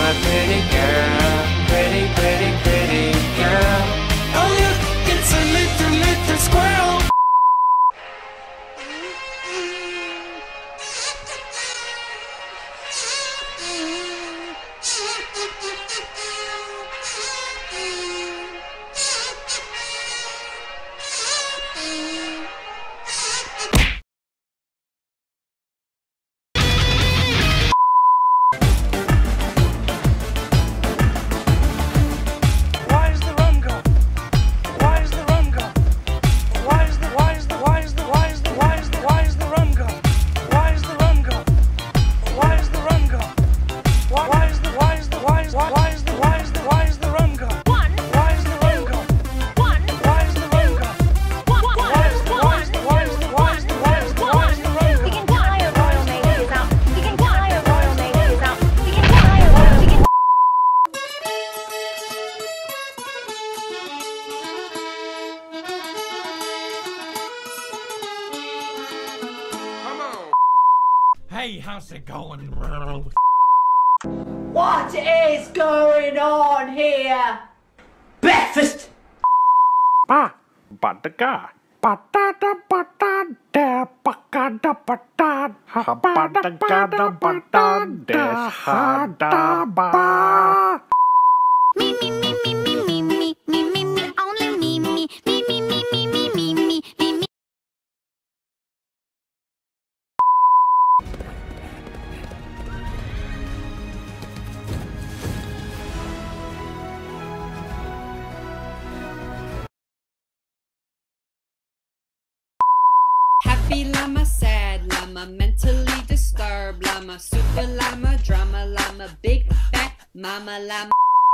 my pretty girl, pretty, pretty, pretty girl. Oh look, it's a little, little squirrel. Hey, how's it going? What is going on here? Breakfast! Pa, badaka, patata, patata, pakada, patata, habadagada, patata, hadaba. Me, me, me, me, me, me, me, me, me, me, only me, me, me, me, me, me, me, me, me, me, me. Happy llama, sad llama, mentally disturbed llama, super llama, drama llama, big fat mama llama.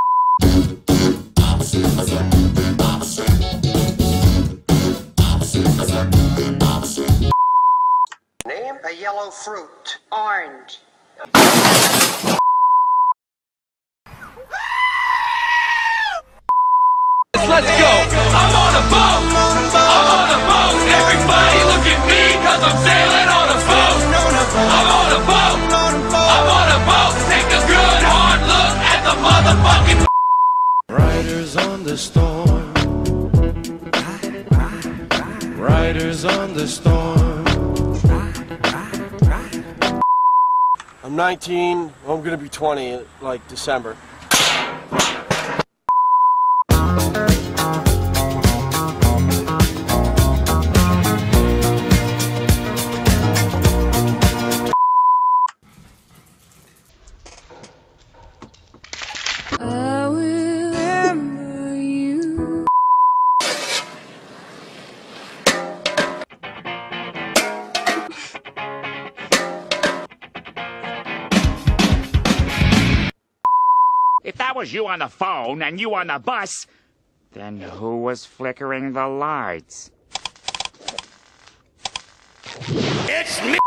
Name a yellow fruit. Orange. Let's go! I'm on a boat! I'm on a boat! Everybody look at me, cause I'm sailing on a boat! I'm on a boat! I'm on a boat! Take a good hard look at the motherfucking riders on the storm. Riders on the storm. I'm 19, I'm gonna be 20 like December. I will remember you. If that was you on the phone and you on the bus, then who was flickering the lights? It's me!